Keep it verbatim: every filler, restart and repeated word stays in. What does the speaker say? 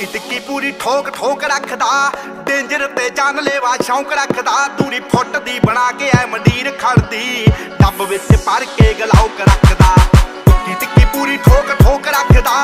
ਟਿੱਕੀ ਟਿੱਕੀ ਪੂਰੀ ਠੋਕ ਠੋਕ रखदा डेंजर ते जानलेवा शौक रखदा दूरी फुट दी बना के ऐ मंडीर खड़दी डब विच भर के गलाओ